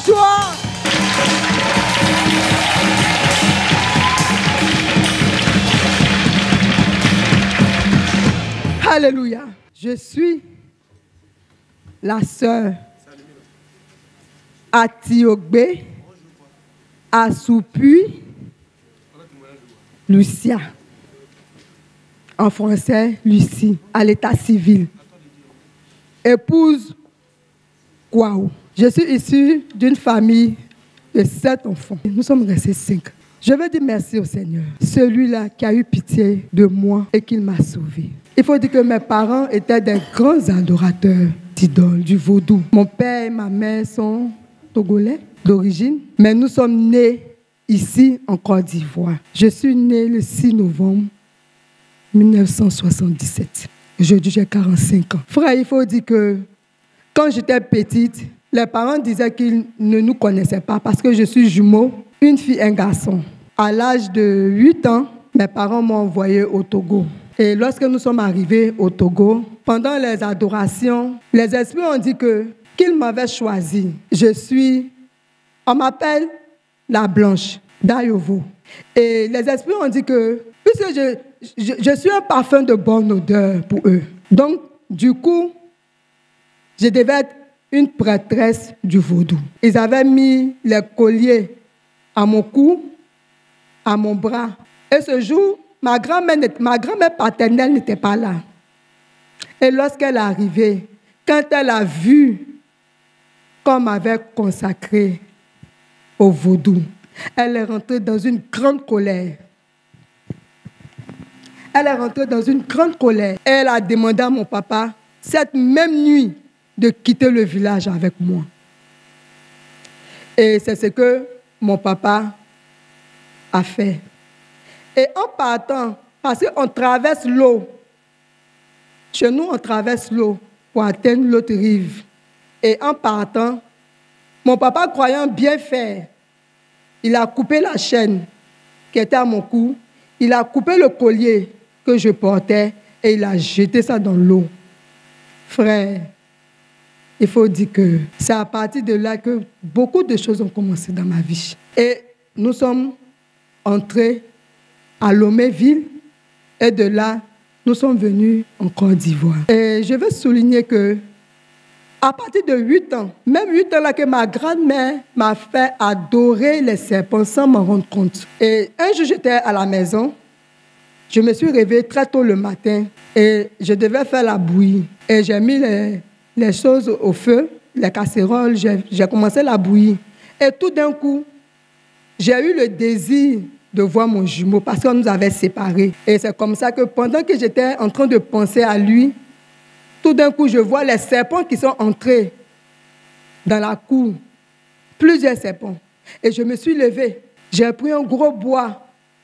victoire. Alléluia. Je suis la sœur Atiogbe Assoupui Lucia. En français, Lucie, à l'état civil. Épouse Kouaou. Je suis issue d'une famille de 7 enfants. Nous sommes restés 5. Je veux dire merci au Seigneur, celui-là qui a eu pitié de moi et qui m'a sauvé. Il faut dire que mes parents étaient des grands adorateurs d'idoles, du vaudou. Mon père et ma mère sont togolais d'origine, mais nous sommes nés ici en Côte d'Ivoire. Je suis née le 6 novembre 1977. Aujourd'hui, j'ai 45 ans. Frère, il faut dire que quand j'étais petite, les parents disaient qu'ils ne nous connaissaient pas parce que je suis jumeau, une fille et un garçon. À l'âge de 8 ans, mes parents m'ont envoyé au Togo. Et lorsque nous sommes arrivés au Togo, pendant les adorations, les esprits ont dit qu'ils m'avaient choisi. On m'appelle la Blanche d'Ayovo. Et les esprits ont dit que, puisque je suis un parfum de bonne odeur pour eux. Donc, du coup, je devais être une prêtresse du vaudou. Ils avaient mis les colliers à mon cou, à mon bras. Et ce jour, ma grand-mère paternelle n'était pas là. Et lorsqu'elle est arrivée, quand elle a vu qu'on m'avait consacré au vaudou, elle est rentrée dans une grande colère. Elle est rentrée dans une grande colère. Et elle a demandé à mon papa, cette même nuit, de quitter le village avec moi. Et c'est ce que mon papa a fait. Et en partant, parce qu'on traverse l'eau, chez nous on traverse l'eau pour atteindre l'autre rive. Et en partant, mon papa, croyant bien faire, il a coupé la chaîne qui était à mon cou, il a coupé le collier que je portais et il a jeté ça dans l'eau. Frère, il faut dire que c'est à partir de là que beaucoup de choses ont commencé dans ma vie. Et nous sommes entrés à Loméville et de là, nous sommes venus en Côte d'Ivoire. Et je veux souligner que à partir de 8 ans, même 8 ans là que ma grand-mère m'a fait adorer les serpents sans m'en rendre compte. Et un jour, j'étais à la maison, je me suis réveillée très tôt le matin et je devais faire la bouillie. Et j'ai mis les choses au feu, les casseroles, j'ai commencé la bouillir. Et tout d'un coup, j'ai eu le désir de voir mon jumeau parce qu'on nous avait séparés. Et c'est comme ça que pendant que j'étais en train de penser à lui, tout d'un coup, je vois les serpents qui sont entrés dans la cour. Plusieurs serpents. Et je me suis levée. J'ai pris un gros bois.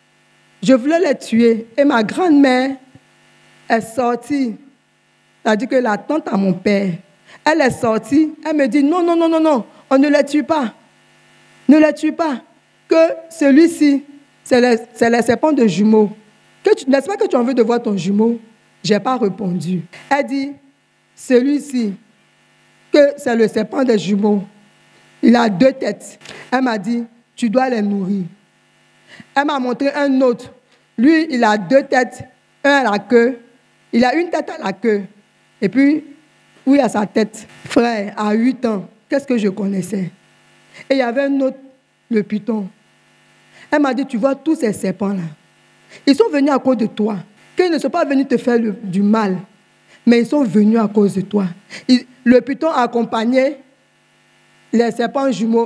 Je voulais les tuer. Et ma grand-mère est sortie. C'est-à-dire que la tante à mon père, elle est sortie. Elle me dit, non, non, non, non, non, on ne les tue pas. Ne les tue pas. Que celui-ci, c'est les serpents de jumeaux. N'est-ce pas que tu as envie de voir ton jumeau? Je n'ai pas répondu. Elle dit, celui-ci, que c'est le serpent des jumeaux. Il a 2 têtes. Elle m'a dit, tu dois les nourrir. Elle m'a montré un autre. Lui, il a 2 têtes, un à la queue. Il a une tête à la queue. Et puis, où il a sa tête? Frère, à 8 ans, qu'est-ce que je connaissais? Et il y avait un autre, le python. Elle m'a dit, tu vois tous ces serpents-là, ils sont venus à cause de toi. Qu'ils ne sont pas venus te faire du mal, mais ils sont venus à cause de toi. Le python a accompagné les serpents jumeaux.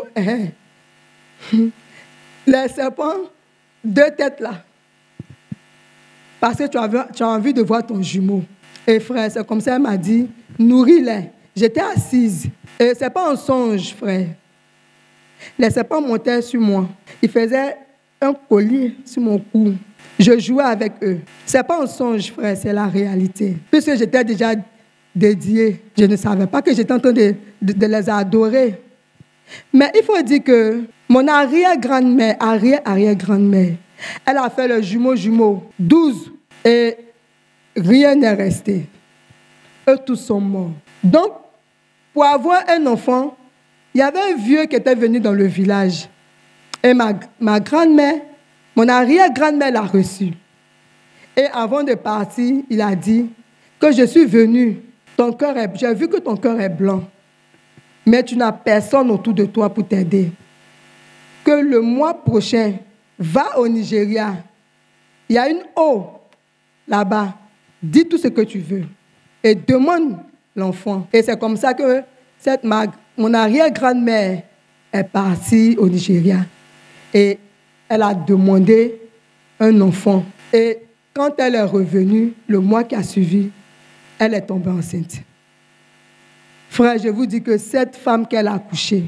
Les serpents, 2 têtes là. Parce que tu as envie de voir ton jumeau. Et frère, c'est comme ça, elle m'a dit, nourris-les. J'étais assise. Et ce n'est pas un songe, frère. Les serpents montaient sur moi. Ils faisaient un collier sur mon cou. Je jouais avec eux. Ce n'est pas un songe, frère, c'est la réalité. Puisque j'étais déjà dédiée, je ne savais pas que j'étais en train de les adorer. Mais il faut dire que mon arrière-grand-mère, arrière-arrière-grand-mère, elle a fait le jumeau, 12. Et rien n'est resté. Eux tous sont morts. Donc, pour avoir un enfant, il y avait un vieux qui était venu dans le village. Et ma grand-mère, mon arrière-grand-mère l'a reçu. Et avant de partir, il a dit que je suis venu, j'ai vu que ton cœur est blanc, mais tu n'as personne autour de toi pour t'aider. Que le mois prochain, va au Nigeria. Il y a une eau là-bas. Dis tout ce que tu veux et demande l'enfant. Et c'est comme ça que mon arrière-grand-mère est partie au Nigeria. Et elle a demandé un enfant. Et quand elle est revenue, le mois qui a suivi, elle est tombée enceinte. Frère, je vous dis que cette femme qu'elle a accouchée,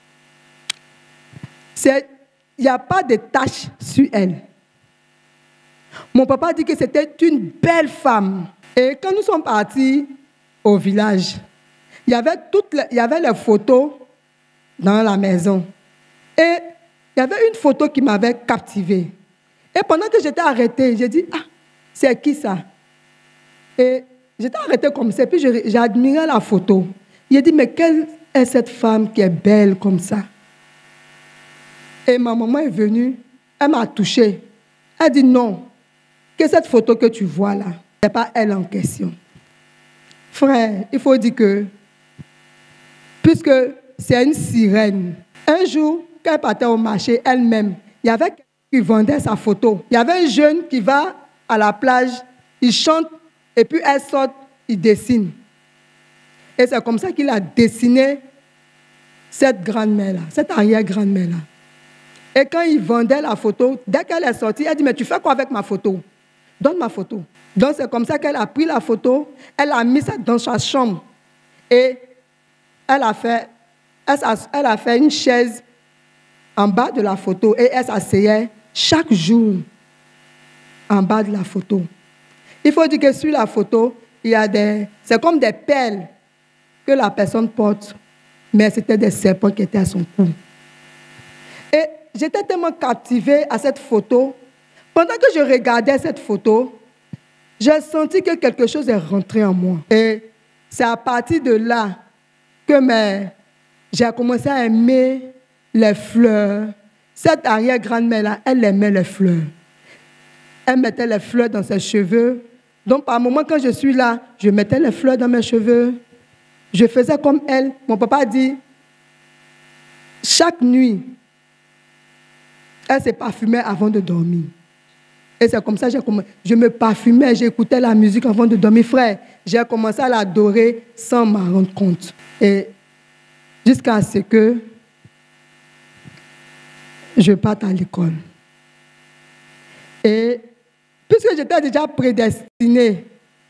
il n'y a pas de taches sur elle. Mon papa dit que c'était une belle femme. Et quand nous sommes partis au village, il y avait les photos dans la maison. Et il y avait une photo qui m'avait captivée. Et pendant que j'étais arrêtée, j'ai dit, ah, c'est qui ça? Et j'étais arrêtée comme ça, puis j'ai admiré la photo. Il a dit, mais quelle est cette femme qui est belle comme ça? Et ma maman est venue, elle m'a touchée. Elle dit, non, que cette photo que tu vois là, ce n'est pas elle en question. Frère, il faut dire que, puisque c'est une sirène, un jour, quand elle partait au marché elle-même, il y avait quelqu'un qui vendait sa photo. Il y avait un jeune qui va à la plage, il chante, et puis elle sort, il dessine. Et c'est comme ça qu'il a dessiné cette grand-mère-là, cette arrière-grand-mère-là. Et quand il vendait la photo, dès qu'elle est sortie, elle dit, mais tu fais quoi avec ma photo? Donne ma photo. Donc c'est comme ça qu'elle a pris la photo, elle a mis ça dans sa chambre. Et elle a fait une chaise en bas de la photo et elle s'asseyait chaque jour en bas de la photo. Il faut dire que sur la photo, c'est comme des perles que la personne porte, mais c'était des serpents qui étaient à son cou. Et j'étais tellement captivée à cette photo. Pendant que je regardais cette photo, j'ai senti que quelque chose est rentré en moi. Et c'est à partir de là que j'ai commencé à aimer les fleurs. Cette arrière-grand-mère-là, elle aimait les fleurs. Elle mettait les fleurs dans ses cheveux. Donc, par moment, quand je suis là, je mettais les fleurs dans mes cheveux. Je faisais comme elle. Mon papa dit, chaque nuit, elle se parfumait avant de dormir. Et c'est comme ça que je me parfumais, j'écoutais la musique avant de dormir. Frère, j'ai commencé à l'adorer sans m'en rendre compte. Et jusqu'à ce que je parte à l'école. Et puisque j'étais déjà prédestinée,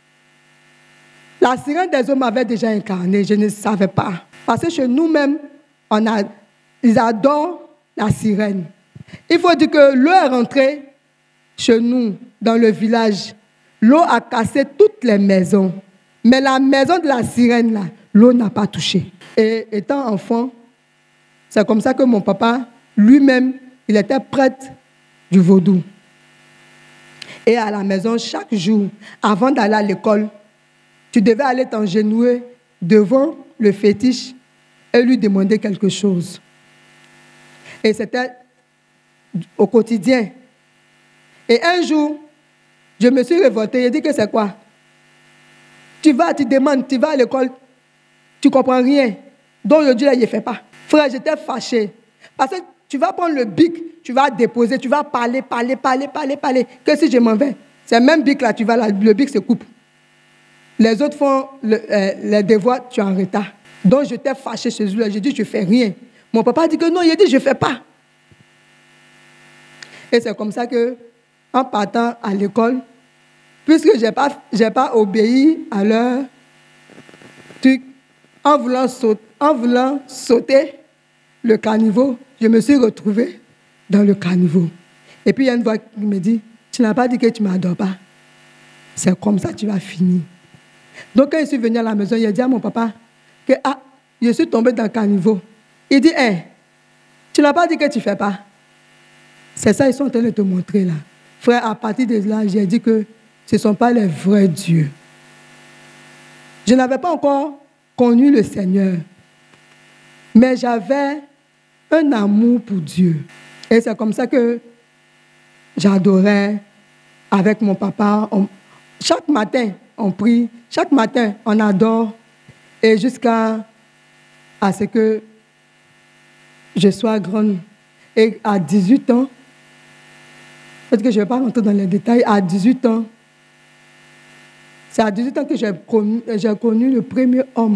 la sirène des eaux m'avait déjà incarné, je ne savais pas. Parce que chez nous-mêmes, ils adorent la sirène. Il faut dire que l'eau est rentrée chez nous, dans le village. L'eau a cassé toutes les maisons. Mais la maison de la sirène, là, l'eau n'a pas touché. Et étant enfant, c'est comme ça que mon papa, lui-même, il était prêtre du vaudou. Et à la maison, chaque jour, avant d'aller à l'école, tu devais aller t'engenouiller devant le fétiche et lui demander quelque chose. Et c'était au quotidien. Et un jour, je me suis révoltée. J'ai dit que c'est quoi? Tu demandes, tu vas à l'école, tu ne comprends rien. Donc aujourd'hui, là, il ne fait pas. Frère, j'étais fâchée. Parce que tu vas prendre le bic, tu vas déposer, tu vas parler. Que si je m'en vais, c'est même bic là, le bic se coupe. Les autres font les devoirs, tu es en retard. Donc j'étais fâchée chez lui. J'ai dit, je ne fais rien. Mon papa dit que non, il a dit, je ne fais pas. Et c'est comme ça que, en partant à l'école, puisque je n'ai pas obéi à leur truc, en voulant sauter le caniveau, je me suis retrouvée dans le caniveau. Et puis il y a une voix qui me dit, tu n'as pas dit que tu ne m'adores pas. C'est comme ça que tu vas finir. Donc quand je suis venue à la maison, il a dit à mon papa que je suis tombée dans le caniveau. Il dit, tu n'as pas dit que tu ne fais pas. C'est ça qu'ils sont en train de te montrer là. Frère, à partir de là, j'ai dit que ce ne sont pas les vrais dieux. Je n'avais pas encore connu le Seigneur. Mais j'avais un amour pour Dieu. Et c'est comme ça que j'adorais avec mon papa. Chaque matin, on prie. Chaque matin, on adore. Et jusqu'à ce que je sois grande. Et à 18 ans, parce que je ne vais pas rentrer dans les détails, à 18 ans, c'est à 18 ans que j'ai connu le premier homme.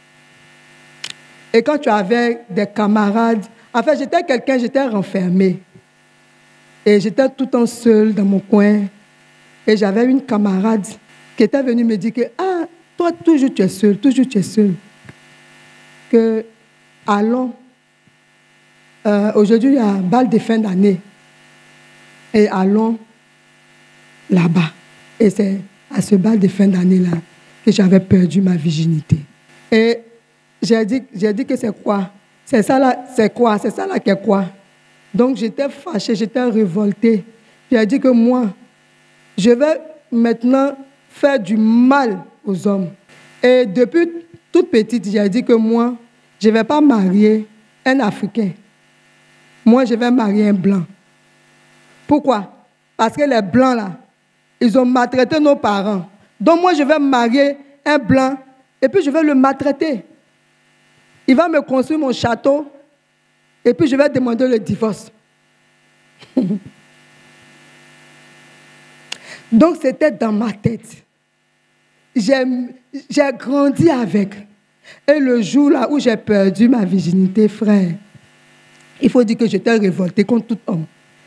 Et quand tu avais des camarades, en fait, j'étais renfermée. Et j'étais tout le temps seule dans mon coin. Et j'avais une camarade qui était venue me dire que, ah, toi, toujours tu es seule, toujours tu es seule. Que, allons, aujourd'hui, il y a un bal de fin d'année. Et allons là-bas. Et c'est à ce bal de fin d'année-là que j'avais perdu ma virginité. Et j'ai dit que c'est quoi? C'est ça là, c'est quoi? C'est ça là qui est quoi? Donc j'étais fâchée, j'étais révoltée. J'ai dit que moi, je vais maintenant faire du mal aux hommes. Et depuis toute petite, j'ai dit que moi, je ne vais pas marier un Africain. Moi, je vais marier un blanc. Pourquoi? Parce que les blancs là, ils ont maltraité nos parents. Donc moi, je vais marier un blanc et puis je vais le maltraiter. Il va me construire mon château et puis je vais demander le divorce. Donc c'était dans ma tête. J'ai grandi avec. Et le jour là où j'ai perdu ma virginité, frère, il faut dire que j'étais révoltée contre tout homme.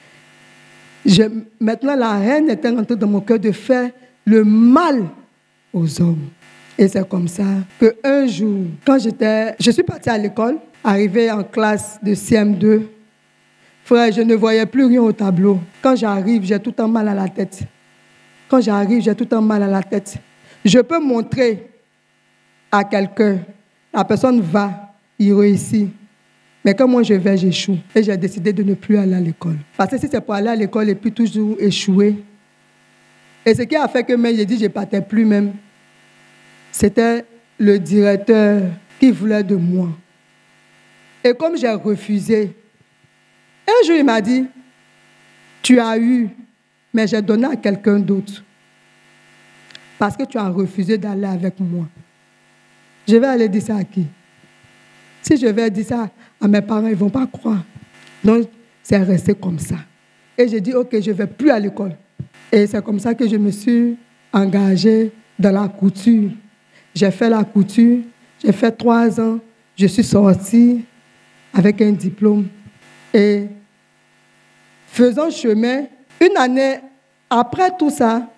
Maintenant, la haine était rentrée dans mon cœur de faire le mal aux hommes. Et c'est comme ça qu'un jour, quand je suis partie à l'école, arrivée en classe de CM2, frère, je ne voyais plus rien au tableau. Quand j'arrive, j'ai tout le temps mal à la tête. Quand j'arrive, j'ai tout le temps mal à la tête. Je peux montrer à quelqu'un, la personne va, il réussit. Mais quand moi je vais, j'échoue. Et j'ai décidé de ne plus aller à l'école. Parce que si c'est pour aller à l'école et puis toujours échouer. Et ce qui a fait que même, j'ai dit, je ne partais plus même. C'était le directeur qui voulait de moi. Et comme j'ai refusé, un jour il m'a dit, tu as eu, mais j'ai donné à quelqu'un d'autre. Parce que tu as refusé d'aller avec moi. Je vais aller dire ça à qui? Si je vais dire ça à mes parents, ils ne vont pas croire. Donc, c'est resté comme ça. Et j'ai dit, ok, je ne vais plus à l'école. Et c'est comme ça que je me suis engagée dans la couture. J'ai fait la couture, j'ai fait 3 ans, je suis sortie avec un diplôme. Et faisant chemin, une année après tout ça,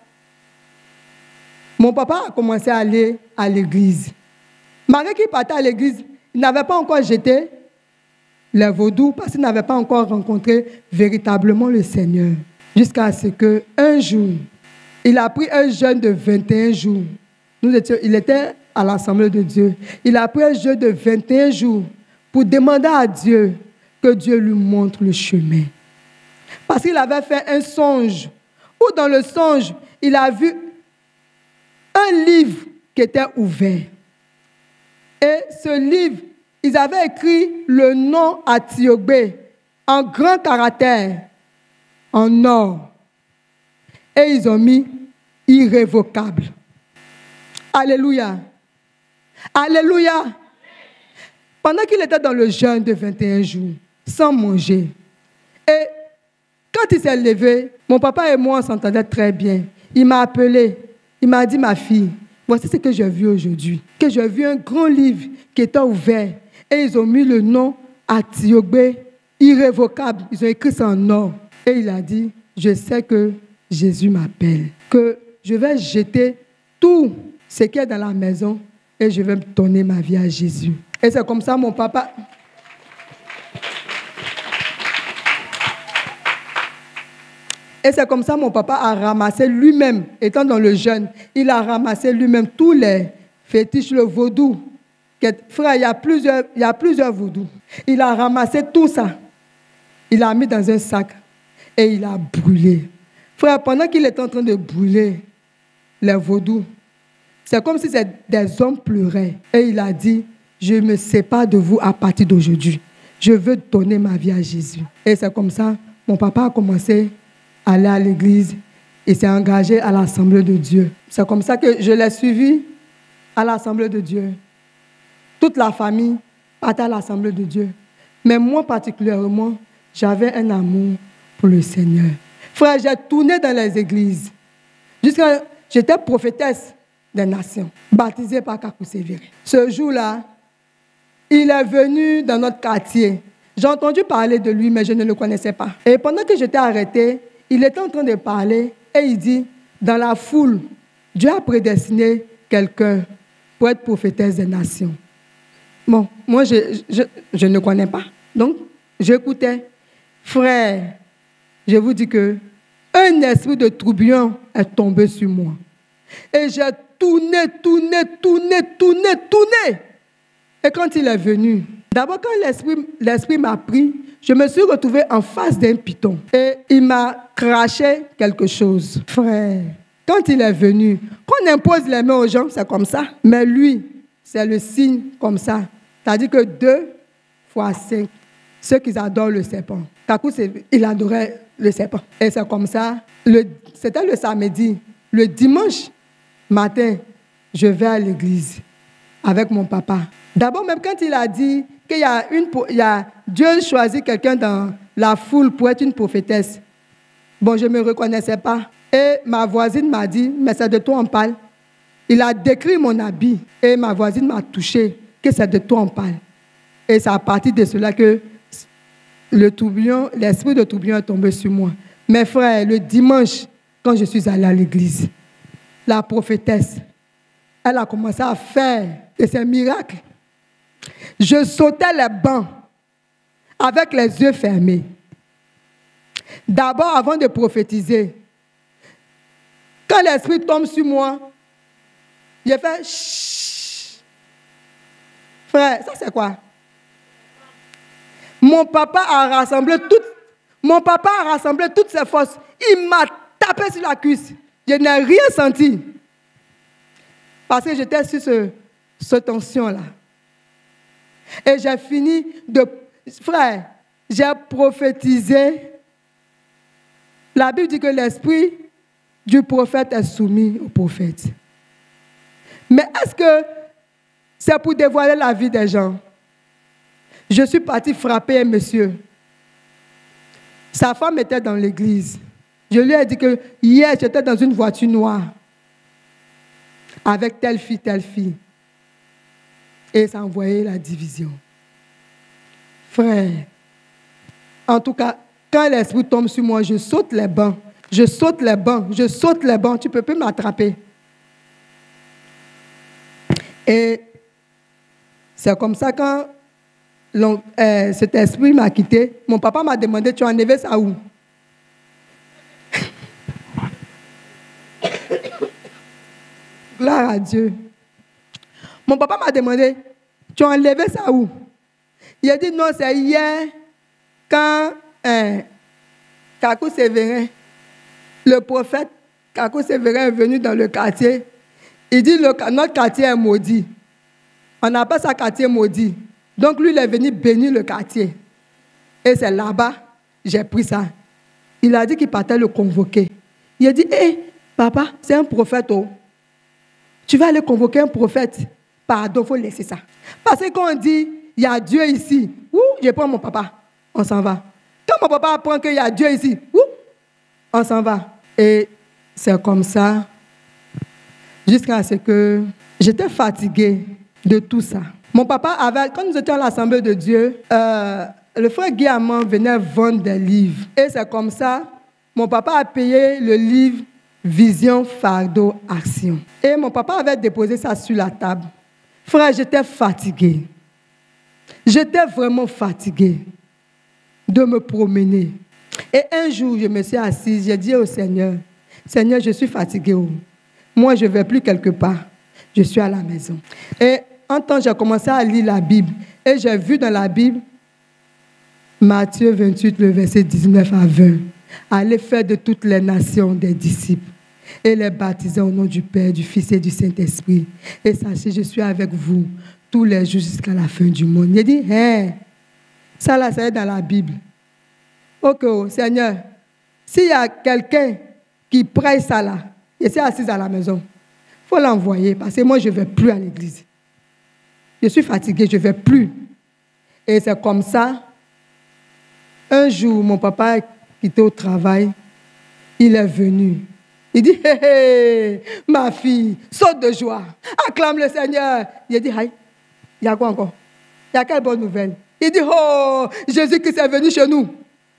mon papa a commencé à aller à l'église. Malgré qu'il partait à l'église, il n'avait pas encore jeté les vaudous parce qu'il n'avait pas encore rencontré véritablement le Seigneur. Jusqu'à ce qu'un jour, il a pris un jeûne de 21 jours. Il était à l'Assemblée de Dieu. Il a pris un jeûne de 21 jours pour demander à Dieu que Dieu lui montre le chemin. Parce qu'il avait fait un songe, où dans le songe, il a vu un livre qui était ouvert. Et ce livre, ils avaient écrit le nom à Tiogbe en grand caractère, en or. Et ils ont mis irrévocable. Alléluia. Alléluia. Pendant qu'il était dans le jeûne de 21 jours, sans manger, et quand il s'est levé, mon papa et moi, on s'entendait très bien. Il m'a appelé, il m'a dit, ma fille, voici ce que j'ai vu aujourd'hui. Que j'ai vu un grand livre qui était ouvert. Et ils ont mis le nom à Tiogbe, irrévocable. Ils ont écrit ça en or. Et il a dit, je sais que Jésus m'appelle. Que je vais jeter tout ce qui est dans la maison et je vais donner ma vie à Jésus. Et c'est comme ça mon papa... Et c'est comme ça mon papa a ramassé lui-même, étant dans le jeûne, il a ramassé lui-même tous les fétiches, le vaudou. Frère, il y a plusieurs vaudous. Il a ramassé tout ça. Il l'a mis dans un sac et il a brûlé. Frère, pendant qu'il était en train de brûler les vaudous, c'est comme si des hommes pleuraient. Et il a dit, je me sépare de vous à partir d'aujourd'hui. Je veux donner ma vie à Jésus. Et c'est comme ça, mon papa a commencé à aller à l'église et s'est engagé à l'Assemblée de Dieu. C'est comme ça que je l'ai suivi à l'Assemblée de Dieu. Toute la famille partait à l'Assemblée de Dieu. Mais moi particulièrement, j'avais un amour pour le Seigneur. Frère, j'ai tourné dans les églises. Jusqu'à j'étais prophétesse des nations, baptisée par Kakou Sévéré. Ce jour-là, il est venu dans notre quartier. J'ai entendu parler de lui, mais je ne le connaissais pas. Et pendant que j'étais arrêtée, il était en train de parler et il dit, dans la foule, Dieu a prédestiné quelqu'un pour être prophétesse des nations. Bon, moi, je ne connais pas. Donc, j'écoutais. Frère, je vous dis que un esprit de tourbillon est tombé sur moi. Et j'ai tourné. Et quand il est venu, d'abord quand l'esprit m'a pris, je me suis retrouvée en face d'un python. Et il m'a craché quelque chose. Frère, quand il est venu, qu'on impose les mains aux gens, c'est comme ça. Mais lui, c'est le signe comme ça. C'est-à-dire que 2 fois 5, ceux qui adorent le serpent. Kakou, il adorait le serpent. Et c'est comme ça. C'était le samedi. Le dimanche matin, je vais à l'église avec mon papa. D'abord, même quand il a dit qu'il y a Dieu choisit quelqu'un dans la foule pour être une prophétesse. Bon, je ne me reconnaissais pas. Et ma voisine m'a dit, mais c'est de toi on parle. Il a décrit mon habit et ma voisine m'a touché, que c'est de toi on parle. Et c'est à partir de cela que l'esprit de tourbillon est tombé sur moi. Mes frères, le dimanche, quand je suis allée à l'église, la prophétesse, elle a commencé à faire de ces miracles. Je sautais les bancs avec les yeux fermés. D'abord, avant de prophétiser, quand l'esprit tombe sur moi, j'ai fait chut. Frère, ça c'est quoi? Mon papa a rassemblé toutes ses forces. Il m'a tapé sur la cuisse. Je n'ai rien senti. Parce que j'étais sur cette tension-là. Et j'ai fini de... Frère, j'ai prophétisé. La Bible dit que l'esprit du prophète est soumis au prophète. Mais est-ce que c'est pour dévoiler la vie des gens? Je suis partie frapper un monsieur. Sa femme était dans l'église. Je lui ai dit que hier, j'étais dans une voiture noire avec telle fille. Et ça a envoyé la division. Frère, en tout cas, quand l'esprit tombe sur moi, je saute les bancs. Tu ne peux plus m'attraper. Et c'est comme ça quand cet esprit m'a quitté. Mon papa m'a demandé, tu as enlevé ça où? Gloire à Dieu. Mon papa m'a demandé, tu as enlevé ça où? Il a dit, non, c'est hier, quand Kakou Sévérin, le prophète Kakou Sévérin est venu dans le quartier. Il dit, notre quartier est maudit. On appelle ça quartier maudit. Donc lui, il est venu bénir le quartier. Et c'est là-bas, j'ai pris ça. Il a dit qu'il partait le convoquer. Il a dit, hé, papa, c'est un prophète, oh. Tu vas aller convoquer un prophète. Pardon, il faut laisser ça. Parce que quand on dit, il y a Dieu ici, je prends mon papa, on s'en va. Quand mon papa apprend qu'il y a Dieu ici, on s'en va. Et c'est comme ça, jusqu'à ce que j'étais fatiguée de tout ça. Mon papa avait, quand nous étions à l'Assemblée de Dieu, le frère Guy Amand venait vendre des livres. Et c'est comme ça, mon papa a payé le livre Vision, Fardeau, Action. Et mon papa avait déposé ça sur la table. Frère, j'étais fatiguée. J'étais vraiment fatiguée de me promener. Et un jour, je me suis assise, j'ai dit au Seigneur, Seigneur, je suis fatiguée. Moi, je ne vais plus quelque part. Je suis à la maison. Et en temps, j'ai commencé à lire la Bible. Et j'ai vu dans la Bible, Matthieu 28, le verset 19 à 20. Allez faire de toutes les nations des disciples et les baptiser au nom du Père, du Fils et du Saint-Esprit. Et sachez, je suis avec vous tous les jours jusqu'à la fin du monde. Il dit, hein, ça là, c'est dans la Bible. Ok, oh, Seigneur, s'il y a quelqu'un qui prêche ça là, et c'est assis à la maison, il faut l'envoyer parce que moi, je ne vais plus à l'église. Je suis fatiguée, je ne vais plus. Et c'est comme ça. Un jour, mon papa qui était au travail, il est venu. Il dit, hé, hé, ma fille, saute de joie, acclame le Seigneur. Il a dit, aïe, il y a quoi encore? Il y a quelle bonne nouvelle? Il dit, oh, Jésus-Christ est venu chez nous.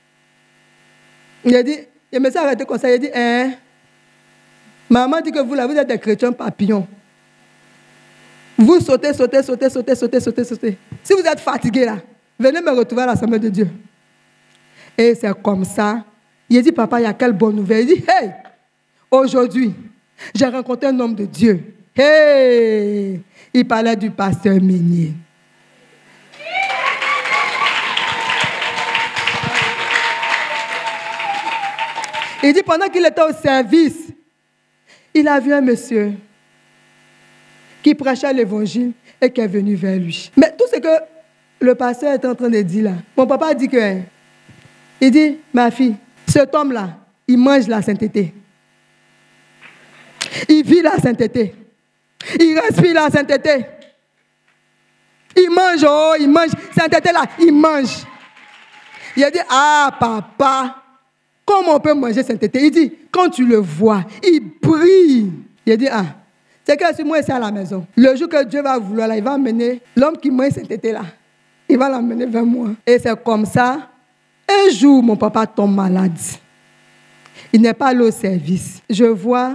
Il a dit, il me s'est arrêté comme ça, il a dit, hein? Maman dit que vous êtes des chrétiens papillons. Vous sautez, sautez, sautez, sautez, sautez, sautez, sautez. Si vous êtes fatigué là, venez me retrouver à l'Assemblée de Dieu. Et c'est comme ça. Il a dit, papa, il y a quelle bonne nouvelle? Il dit, hey, aujourd'hui, j'ai rencontré un homme de Dieu. Hey! Il parlait du pasteur Meunier. Il dit, pendant qu'il était au service, il a vu un monsieur qui prêchait l'évangile et qui est venu vers lui. Mais tout ce que le pasteur est en train de dire là, mon papa a dit que, il dit, ma fille, cet homme-là, il mange la sainteté. Il vit la sainteté. Il respire la sainteté. Il mange, oh, il mange. Sainteté là, il mange. Il a dit, ah papa, comment on peut manger sainteté? Il dit, quand tu le vois, il brille. Il a dit, ah, c'est que si moi, c'est à la maison. Le jour que Dieu va vouloir, là, il va amener l'homme qui mange sainteté là. Il va l'amener vers moi. Et c'est comme ça. Un jour, mon papa tombe malade. Il n'est pas allé au service. Je vois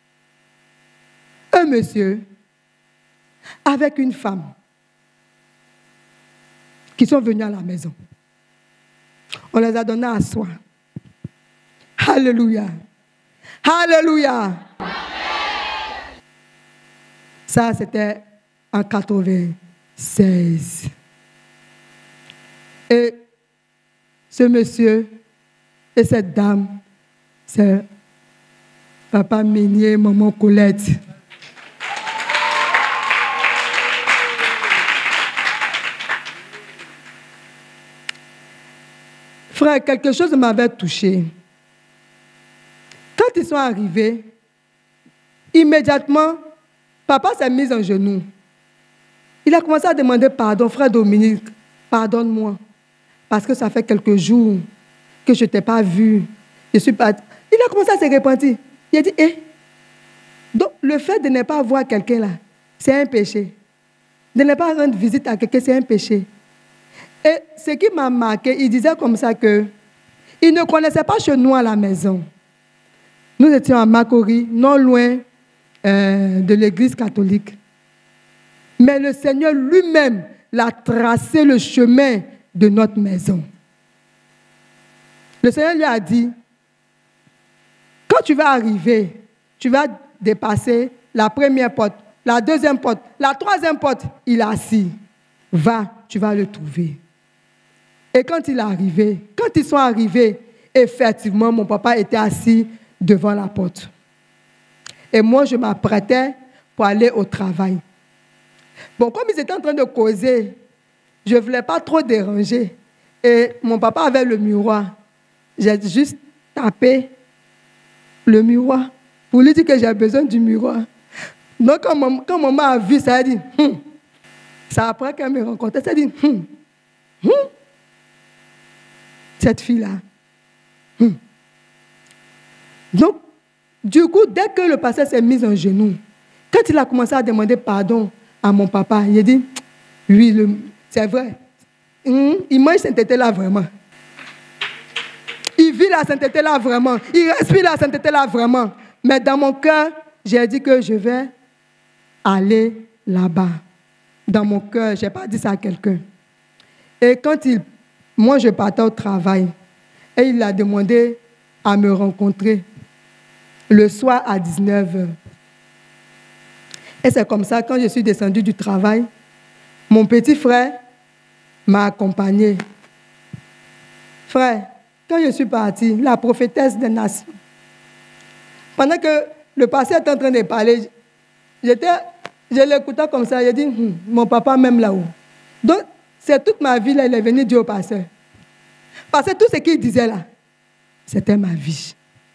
un monsieur avec une femme qui sont venus à la maison. On les a donnés à soi. Alléluia. Alléluia. Ça, c'était en 96. Et ce monsieur et cette dame, c'est papa Meunier, maman Colette. Frère, quelque chose m'avait touché. Quand ils sont arrivés, immédiatement, papa s'est mis en genoux. Il a commencé à demander pardon, frère Dominique, pardonne-moi. Parce que ça fait quelques jours que je ne t'ai pas vu. Je suis pas... Il a commencé à se repentir. Il a dit, donc le fait de ne pas voir quelqu'un là, c'est un péché. De ne pas rendre visite à quelqu'un, c'est un péché. Et ce qui m'a marqué, il disait comme ça que il ne connaissait pas chez nous à la maison. Nous étions à Makori, non loin de l'église catholique. Mais le Seigneur lui-même l'a tracé le chemin de notre maison. Le Seigneur lui a dit, quand tu vas arriver, tu vas dépasser la première porte, la deuxième porte, la troisième porte, il est assis. Va, tu vas le trouver. Et quand il est arrivé, quand ils sont arrivés, effectivement, mon papa était assis devant la porte. Et moi, je m'apprêtais pour aller au travail. Bon, comme ils étaient en train de causer, je ne voulais pas trop déranger. Et mon papa avait le miroir. J'ai juste tapé le miroir pour lui dire que j'ai besoin du miroir. Donc, quand maman a vu ça, elle a dit, ça après qu'elle me rencontrait, elle a dit, cette fille-là. Donc, du coup, dès que le pasteur s'est mis en genoux, quand il a commencé à demander pardon à mon papa, il a dit, oui, c'est vrai. Il mange sainteté là vraiment. Il vit la sainteté là vraiment. Il respire la sainteté là vraiment. Mais dans mon cœur, j'ai dit que je vais aller là-bas. Dans mon cœur, je n'ai pas dit ça à quelqu'un. Et quand moi je partais au travail, et il a demandé à me rencontrer le soir à 19h. Et c'est comme ça, quand je suis descendue du travail, mon petit frère m'a accompagné. Frère, quand je suis partie, la prophétesse des nations, pendant que le pasteur était en train de parler, j'étais Je l'écoutais comme ça, j'ai dit, mon papa même là-haut. Donc, c'est toute ma vie, là, il est venu dire au pasteur. Parce que tout ce qu'il disait là, c'était ma vie.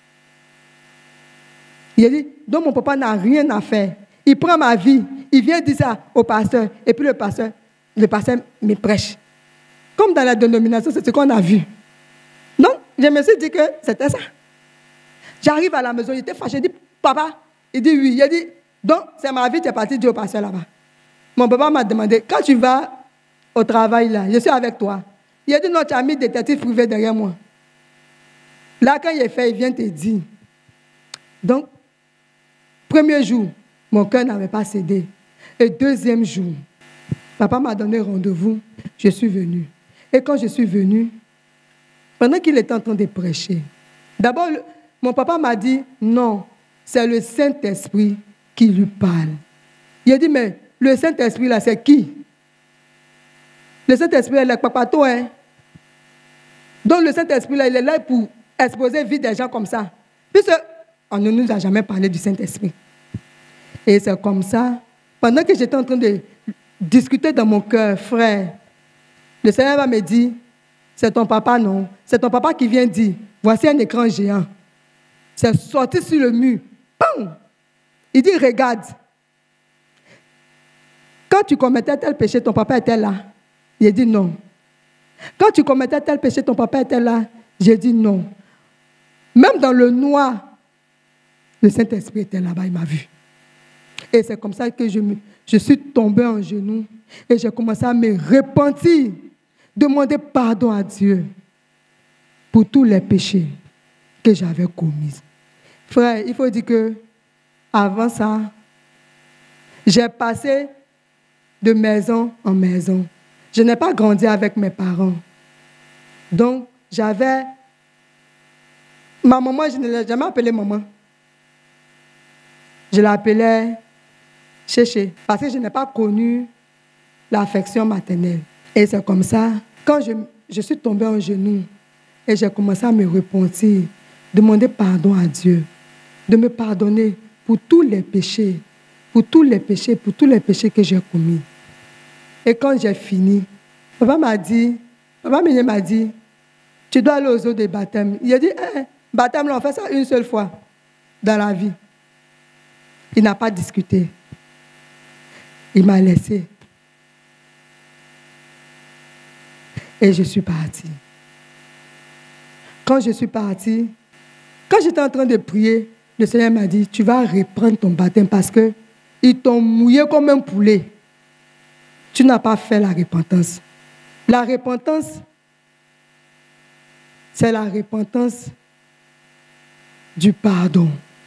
Il a dit, donc mon papa n'a rien à faire. Il prend ma vie, il vient dire ça au pasteur, et puis le pasteur me prêche. Comme dans la dénomination, c'est ce qu'on a vu. Donc, je me suis dit que c'était ça. J'arrive à la maison, il était fâché, il dit, papa, il dit oui. Il a dit, donc c'est ma vie, tu es parti dire au pasteur là-bas. Mon papa m'a demandé, quand tu vas au travail là, je suis avec toi. Il a dit, non, tu as mis des détective privé derrière moi. Là, quand il est fait, il vient te dire. Donc, premier jour, mon cœur n'avait pas cédé. Et deuxième jour, papa m'a donné rendez-vous, je suis venue. Et quand je suis venue, pendant qu'il était en train de prêcher, d'abord, mon papa m'a dit, non, c'est le Saint-Esprit qui lui parle. Il a dit, mais le Saint-Esprit là, c'est qui? Le Saint-Esprit, il est papa toi, hein? Donc le Saint-Esprit là, il est là pour exposer vie des gens comme ça. Puisque on ne nous a jamais parlé du Saint-Esprit. Et c'est comme ça, pendant que j'étais en train de discuter dans mon cœur, frère, le Seigneur va me dire, c'est ton papa, non? C'est ton papa qui vient dire, voici un écran géant. C'est sorti sur le mur. Pam! Il dit, regarde. Quand tu commettais tel péché, ton papa était là. Il dit non. Quand tu commettais tel péché, ton papa était là. J'ai dit non. Même dans le noir, le Saint-Esprit était là-bas, il m'a vu. Et c'est comme ça que je suis tombée en genoux et j'ai commencé à me repentir, demander pardon à Dieu pour tous les péchés que j'avais commis. Frère, il faut dire que avant ça, j'ai passé de maison en maison. Je n'ai pas grandi avec mes parents. Donc, j'avais... Ma maman, je ne l'ai jamais appelée maman. Je l'appelais Chéché, parce que je n'ai pas connu l'affection maternelle. Et c'est comme ça, quand je suis tombée en genoux et j'ai commencé à me repentir, demander pardon à Dieu, de me pardonner pour tous les péchés, pour tous les péchés que j'ai commis. Et quand j'ai fini, papa m'a dit, tu dois aller aux eaux de baptême. Il a dit, baptême, là, on fait ça une seule fois dans la vie. Il n'a pas discuté. Il m'a laissé. Et je suis partie. Quand je suis partie, quand j'étais en train de prier, le Seigneur m'a dit, tu vas reprendre ton baptême parce qu'ils t'ont mouillé comme un poulet. Tu n'as pas fait la repentance. La repentance, c'est la repentance du pardon.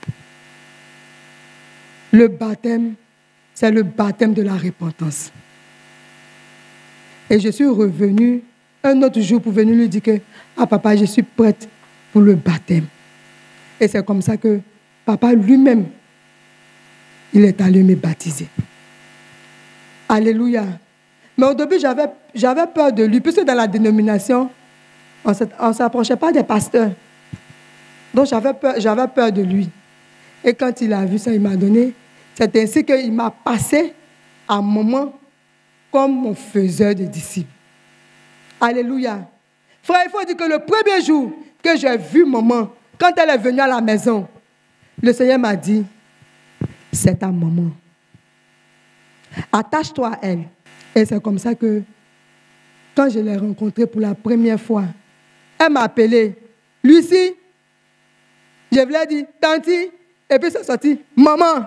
Le baptême, c'est le baptême de la repentance. Et je suis revenue un autre jour pour venir lui dire que, ah papa, je suis prête pour le baptême. Et c'est comme ça que papa lui-même, il est allé me baptiser. Alléluia. Mais au début, j'avais peur de lui, puisque dans la dénomination, on ne s'approchait pas des pasteurs. Donc j'avais peur de lui. Et quand il a vu ça, il m'a donné. C'est ainsi qu'il m'a passé à un moment comme mon faiseur de disciples. Alléluia. Frère, il faut dire que le premier jour que j'ai vu maman, quand elle est venue à la maison, le Seigneur m'a dit, c'est ta maman. Attache-toi à elle. Et c'est comme ça que, quand je l'ai rencontrée pour la première fois, elle m'a appelé, Lucie. Je voulais dire, Tanti. Et puis c'est sorti, maman.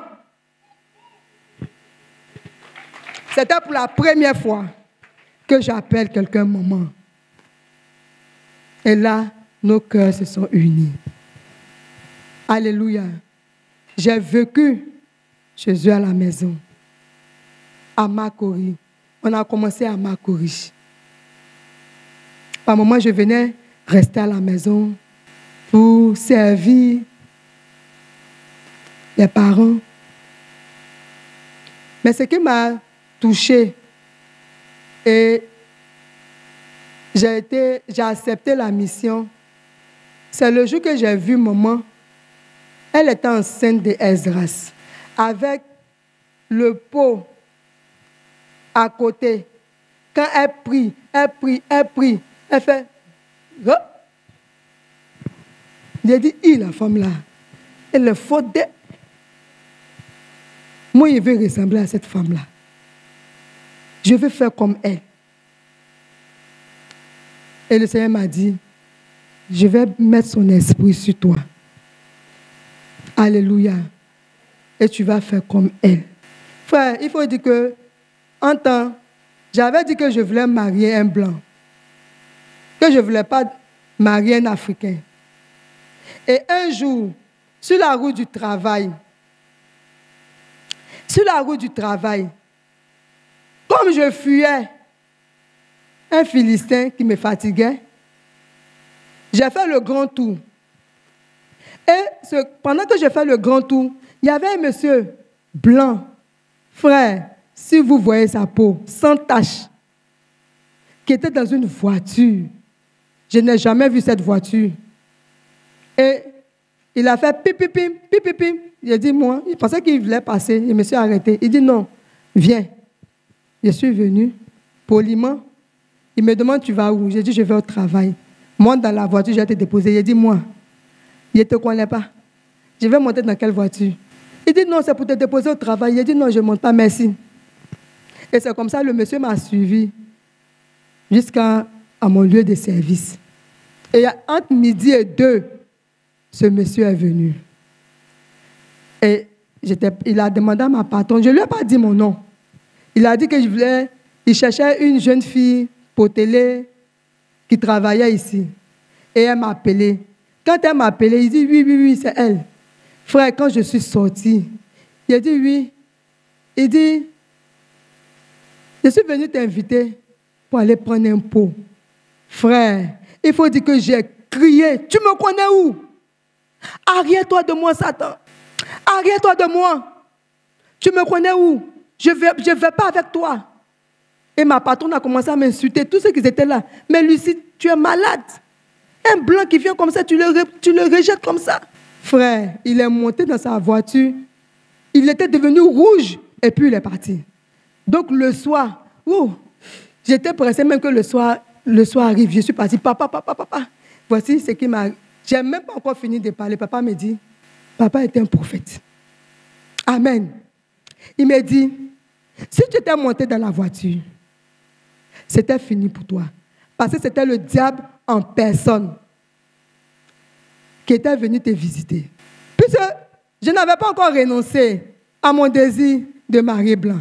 C'était pour la première fois que j'appelle quelqu'un maman. Et là, nos cœurs se sont unis. Alléluia. J'ai vécu chez eux à la maison, à Makori. On a commencé à Makori. Par moment, je venais rester à la maison pour servir les parents. Mais ce qui m'a touchée, et j'ai accepté la mission, c'est le jour que j'ai vu maman. Elle était enceinte d'Esdras avec le pot à côté. Quand elle prie, elle fait... Oh. J'ai dit, la femme là, elle est faute de... Moi, je veux ressembler à cette femme-là. Je veux faire comme elle. Et le Seigneur m'a dit, je vais mettre son esprit sur toi. Alléluia. Et tu vas faire comme elle. Frère, il faut dire que, en temps, j'avais dit que je voulais marier un blanc. Que je ne voulais pas marier un Africain. Et un jour, sur la route du travail, comme je fuyais un Philistin qui me fatiguait, j'ai fait le grand tour. Et pendant que j'ai fait le grand tour, il y avait un monsieur blanc, frère, si vous voyez sa peau, sans tache, qui était dans une voiture. Je n'ai jamais vu cette voiture. Et il a fait pipipim, pipipim. J'ai dit, moi, il pensait qu'il voulait passer. Je me suis arrêté. Il dit, non, viens. Je suis venu, poliment. Il me demande, tu vas où? J'ai dit, je vais au travail. Monte dans la voiture, je vais te déposer. Il dit, moi, je ne te connais pas. Je vais monter dans quelle voiture? Il dit, non, c'est pour te déposer au travail. J'ai dit, non, je ne monte pas, merci. Et c'est comme ça, le monsieur m'a suivi jusqu'à mon lieu de service. Et entre midi et 2, ce monsieur est venu. Et il a demandé à ma patronne, je ne lui ai pas dit mon nom. Il a dit que il cherchait une jeune fille pour télé qui travaillait ici. Et elle m'a appelé. Quand elle m'a appelé, il dit oui, c'est elle. Frère, quand je suis sorti, il a dit oui. Il dit, je suis venu t'inviter pour aller prendre un pot. Frère, il faut dire que j'ai crié. Tu me connais où? Arrière-toi de moi, Satan. Arrière-toi de moi. Tu me connais où? Je ne vais pas avec toi. Et ma patronne a commencé à m'insulter, tous ceux qui étaient là. Mais Lucie, tu es malade. Un blanc qui vient comme ça, tu le rejettes comme ça. Frère, il est monté dans sa voiture. Il était devenu rouge et puis il est parti. Donc le soir, j'étais pressée même que le soir arrive. Je suis partie, papa. Voici ce qui m'a... Je n'ai même pas encore fini de parler. Papa me dit, papa était un prophète. Amen. Il me dit, si tu étais monté dans la voiture, c'était fini pour toi. Parce que c'était le diable en personne qui était venu te visiter. Puisque je n'avais pas encore renoncé à mon désir de marier blanc.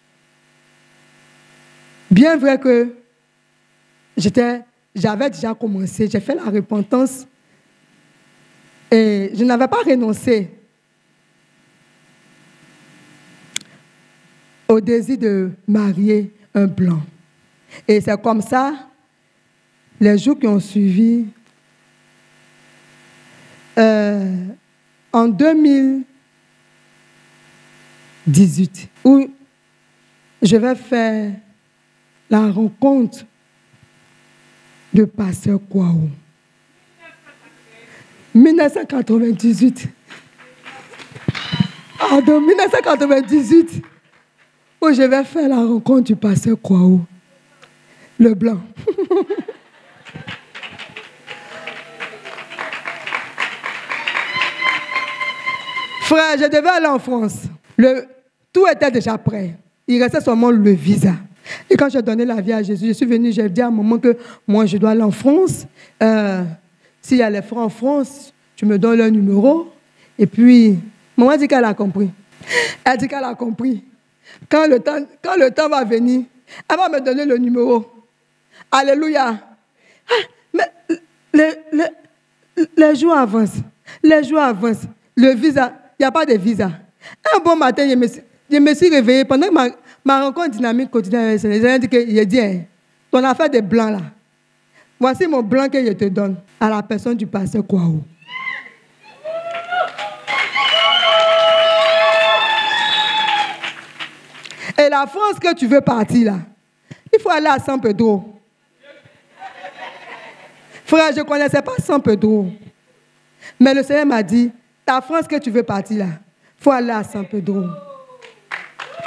Bien vrai que j'avais déjà commencé, j'ai fait la repentance et je n'avais pas renoncé au désir de marier un blanc. Et c'est comme ça, les jours qui ont suivi, en 2018, où je vais faire la rencontre de Pasteur Kouaou. 1998. Pardon, 1998. Où je vais faire la rencontre du Pasteur Kouaou. Le blanc. Frère, je devais aller en France. Tout était déjà prêt. Il restait seulement le visa. Et quand j'ai donné la vie à Jésus, je suis venu, j'ai dit à maman que moi, je dois aller en France. S'il y a les frères en France, tu me donnes leur numéro. Et puis, maman dit qu'elle a compris. Elle dit qu'elle a compris. Quand le temps va venir, elle va me donner le numéro. Alléluia. Mais les jours avancent. Le visa, il n'y a pas de visa. Un bon matin, je me suis réveillée. Pendant que ma rencontre dynamique quotidienne avec les gens, il dit, ton affaire de blanc là, voici mon blanc que je te donne à la personne du pasteur Kouaou. Et la France que tu veux partir là, il faut aller à San Pedro. Frère, je ne connaissais pas San Pedro. Mais le Seigneur m'a dit, ta France que tu veux partir là, il faut aller à San Pedro.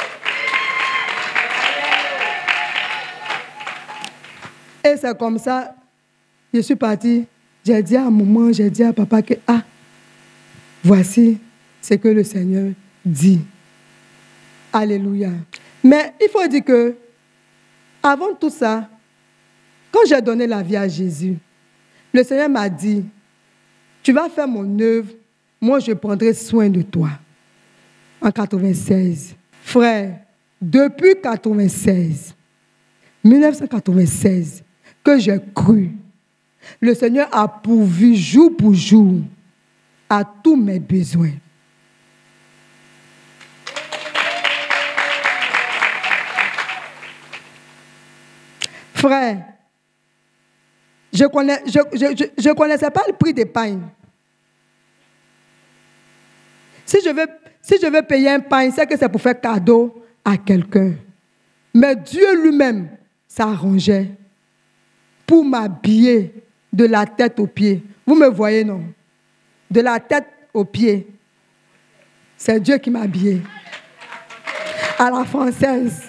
Et c'est comme ça, je suis partie. J'ai dit à maman, j'ai dit à papa que, voici ce que le Seigneur dit. Alléluia. Mais il faut dire que, avant tout ça, quand j'ai donné la vie à Jésus, le Seigneur m'a dit, tu vas faire mon œuvre, moi je prendrai soin de toi. En 96. Frère, depuis 1996, que j'ai cru, le Seigneur a pourvu jour pour jour à tous mes besoins. Frère, je ne connaissais pas le prix des pains. Si je veux payer un pain, c'est que c'est pour faire cadeau à quelqu'un. Mais Dieu lui-même s'arrangeait pour m'habiller de la tête aux pieds. Vous me voyez, non? De la tête aux pieds. C'est Dieu qui m'a habillé. À la française.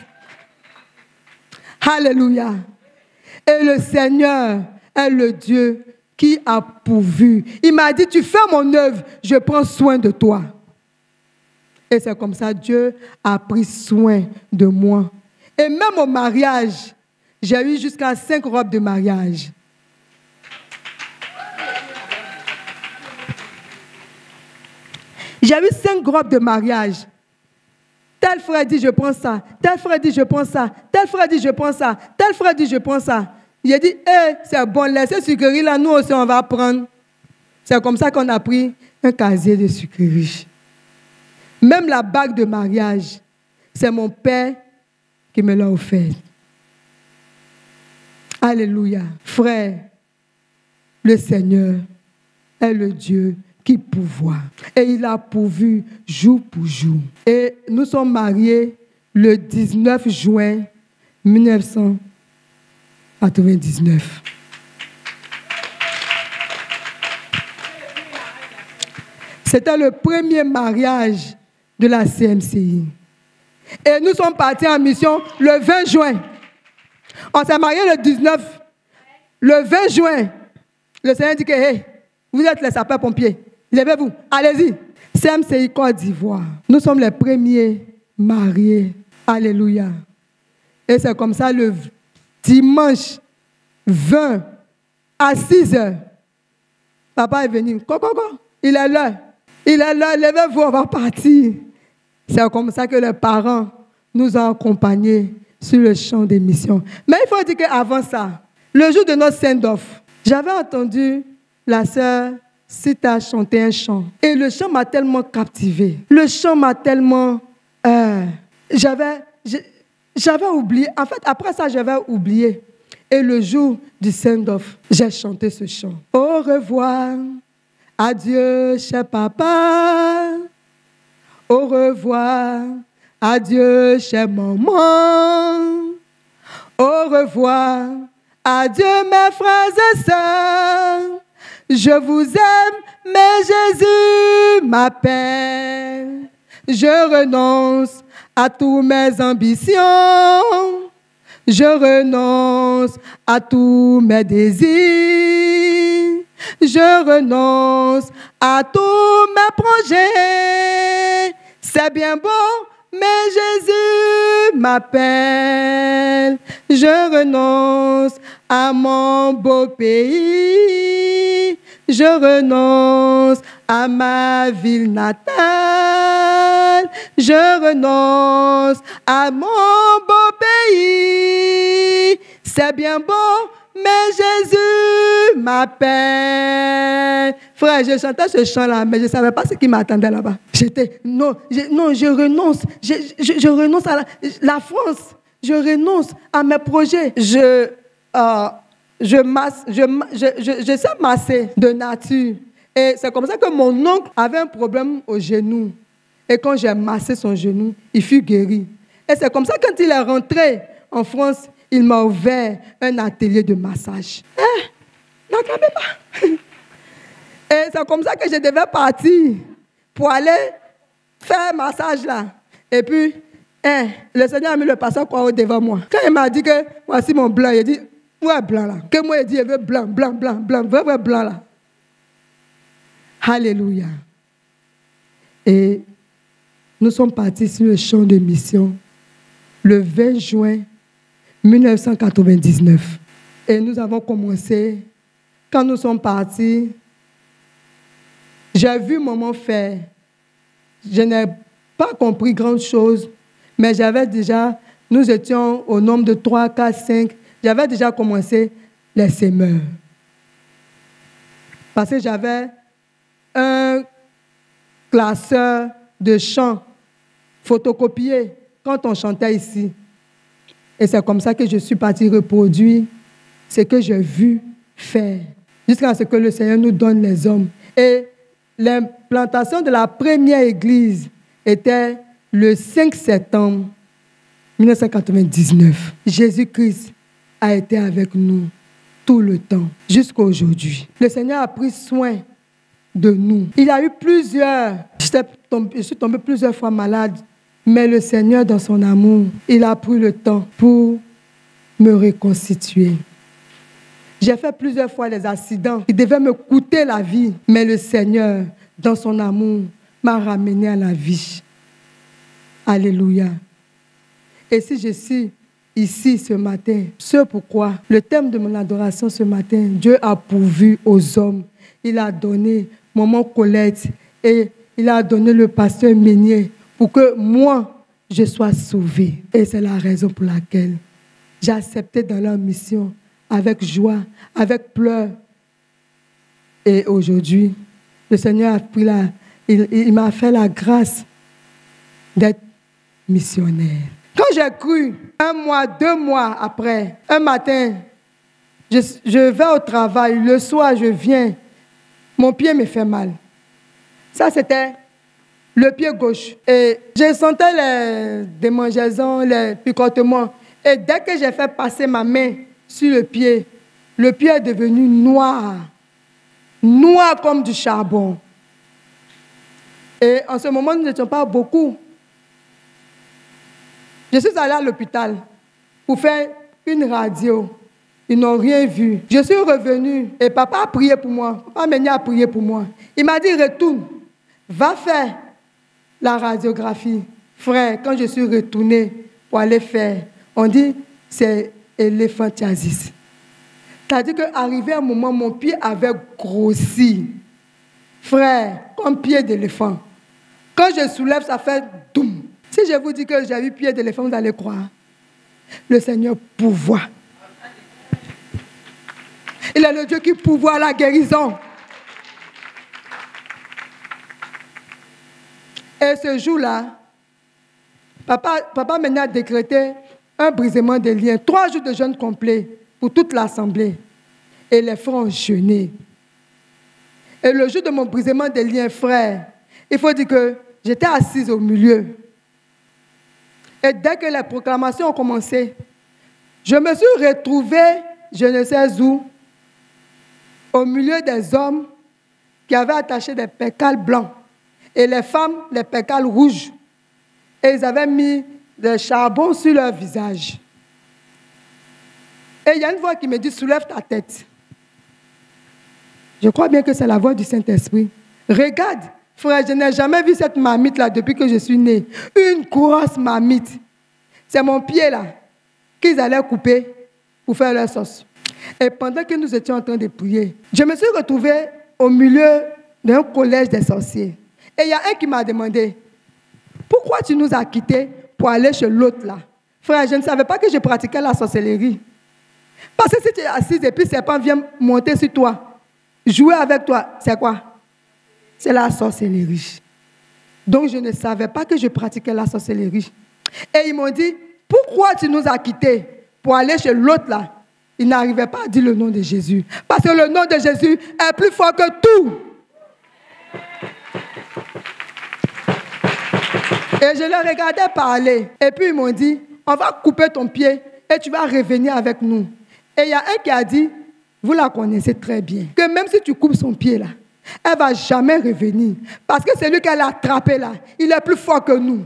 Alléluia. Et le Seigneur est le Dieu qui a pourvu. Il m'a dit, tu fais mon œuvre, je prends soin de toi. Et c'est comme ça, Dieu a pris soin de moi. Et même au mariage, j'ai eu jusqu'à 5 robes de mariage. J'ai eu 5 robes de mariage. Tel frère dit, je prends ça. Tel frère dit, je prends ça. Tel frère dit, je prends ça. Tel frère dit, je prends ça. Il a dit, c'est bon, laissez sucrerie là, nous aussi on va prendre. C'est comme ça qu'on a pris un casier de sucrerie. Même la bague de mariage, c'est mon père qui me l'a offert. Alléluia. Frère, le Seigneur est le Dieu qui pourvoit. Et il a pourvu jour pour jour. Et nous sommes mariés le 19 juin 1999. C'était le premier mariage de la CMCI. Et nous sommes partis en mission le 20 juin. On s'est mariés le 19. Le 20 juin, le Seigneur dit que hey, vous êtes les sapeurs-pompiers. Levez-vous, allez-y. CMCI Côte d'Ivoire. Nous sommes les premiers mariés. Alléluia. Et c'est comme ça le dimanche 20 à 6 heures. Papa est venu. Il est là. Il est là. Levez-vous, on va partir. C'est comme ça que les parents nous ont accompagnés sur le champ des missions. Mais il faut dire qu'avant ça, le jour de notre send-off, j'avais entendu la sœur Sita chanter un chant. Et le chant m'a tellement captivé. Le chant m'a tellement... J'avais oublié. En fait, après ça, j'avais oublié. Et le jour du send-off, j'ai chanté ce chant. Au revoir, adieu, cher papa. Au revoir, adieu, cher maman. Au revoir, adieu, mes frères et sœurs. Je vous aime, mais Jésus m'appelle. Je renonce à toutes mes ambitions. Je renonce à tous mes désirs. Je renonce à tous mes projets. C'est bien beau, mais Jésus m'appelle. Je renonce à mon beau pays. Je renonce à ma ville natale. Je renonce à mon beau pays. C'est bien beau, mais Jésus m'appelle. Frère, je chantais ce chant-là, mais je ne savais pas ce qui m'attendait là-bas. Je renonce. Je renonce à la France. Je renonce à mes projets. Je sais masser de nature. Et c'est comme ça que mon oncle avait un problème au genou. Et quand j'ai massé son genou, il fut guéri. Et c'est comme ça que quand il est rentré en France, il m'a ouvert un atelier de massage. N'acclamez pas. Et c'est comme ça que je devais partir pour aller faire un massage là. Et puis, le Seigneur a mis le pasteur quoi devant moi. Quand il m'a dit que voici mon blanc, il a dit, Ouais, blanc là. Que moi, il dit, il veut blanc, blanc, blanc, blanc, vrai blanc là. Alléluia. Et nous sommes partis sur le champ de mission le 20 juin 1999. Et nous avons commencé, quand nous sommes partis, j'ai vu maman faire. Je n'ai pas compris grand-chose, mais nous étions au nombre de 3, 4, 5, j'avais déjà commencé les semeurs. Parce que j'avais un classeur de chant photocopié quand on chantait ici. Et c'est comme ça que je suis partie reproduire ce que j'ai vu faire, jusqu'à ce que le Seigneur nous donne les hommes. Et l'implantation de la première église était le 5 septembre 1999. Jésus-Christ a été avec nous tout le temps, jusqu'à aujourd'hui. Le Seigneur a pris soin de nous. Il a eu je suis tombée plusieurs fois malade, mais le Seigneur, dans son amour, il a pris le temps pour me reconstituer. J'ai fait plusieurs fois des accidents qui devaient me coûter la vie, mais le Seigneur, dans son amour, m'a ramené à la vie. Alléluia. Et si je suis ici ce matin, c'est pourquoi le thème de mon adoration ce matin, Dieu a pourvu aux hommes. Il a donné maman Colette et il a donné le pasteur Meunier pour que moi, je sois sauvée. Et c'est la raison pour laquelle j'ai accepté dans leur mission avec joie, avec pleurs. Et aujourd'hui, le Seigneur a pris il m'a fait la grâce d'être missionnaire. Quand j'ai cru, 1 mois, 2 mois après, un matin, je vais au travail, le soir je viens, mon pied me fait mal. Ça c'était le pied gauche. Et je sentais les démangeaisons, les picotements. Et dès que j'ai fait passer ma main sur le pied est devenu noir. Noir comme du charbon. Et en ce moment, nous n'étions pas beaucoup. Je suis allée à l'hôpital pour faire une radio. Ils n'ont rien vu. Je suis revenue et papa a prié pour moi. Papa Meunier a prié pour moi. Il m'a dit, retourne, va faire la radiographie. Frère, quand je suis retournée pour aller faire, on dit, c'est éléphantiasis. C'est-à-dire qu'arrivé un moment, mon pied avait grossi. Frère, comme pied d'éléphant. Quand je soulève, ça fait doum. Si je vous dis que j'ai eu pied d'éléphant, vous allez croire. Le Seigneur pourvoit. Il est le Dieu qui pourvoit la guérison. Et ce jour-là, papa Meunier a décrété un brisement des liens, 3 jours de jeûne complet pour toute l'assemblée. Et les frères ont jeûné. Et le jour de mon brisement des liens, frère, il faut dire que j'étais assise au milieu. Et dès que les proclamations ont commencé, je me suis retrouvée, je ne sais où, au milieu des hommes qui avaient attaché des percales blancs et les femmes, les percales rouges. Et ils avaient mis des charbons sur leur visage. Et il y a une voix qui me dit, soulève ta tête. Je crois bien que c'est la voix du Saint-Esprit. Regarde, frère, je n'ai jamais vu cette marmite-là depuis que je suis née. Une grosse marmite. C'est mon pied là qu'ils allaient couper pour faire leur sauce. Et pendant que nous étions en train de prier, je me suis retrouvée au milieu d'un collège des sorciers. Et il y a un qui m'a demandé, pourquoi tu nous as quittés pour aller chez l'autre là? Frère, je ne savais pas que je pratiquais la sorcellerie. Parce que si tu es assise et puis le serpent vient monter sur toi, jouer avec toi, c'est quoi? C'est la sorcellerie. Donc je ne savais pas que je pratiquais la sorcellerie. Et ils m'ont dit, pourquoi tu nous as quittés pour aller chez l'autre là? Ils n'arrivaient pas à dire le nom de Jésus. Parce que le nom de Jésus est plus fort que tout. Et je les regardais parler. Et puis ils m'ont dit, on va couper ton pied et tu vas revenir avec nous. Et il y a un qui a dit, vous la connaissez très bien, que même si tu coupes son pied là, elle ne va jamais revenir. Parce que celui qu'elle a attrapé là, il est plus fort que nous.